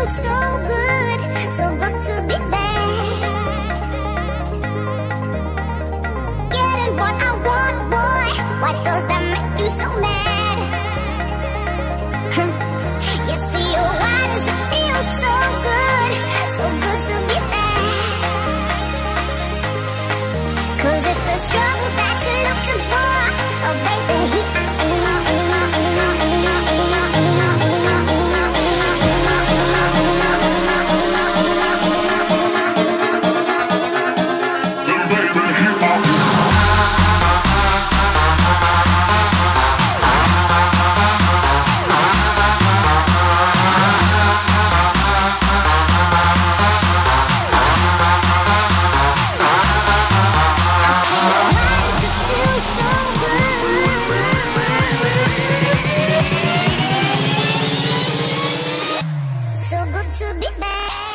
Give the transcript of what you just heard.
feel so good to be back. Getting what I want, boy, why does that make you so mad? You see, why does it feel so good to be back? 'Cause if there's trouble that you're looking for, oh baby, so good to be back.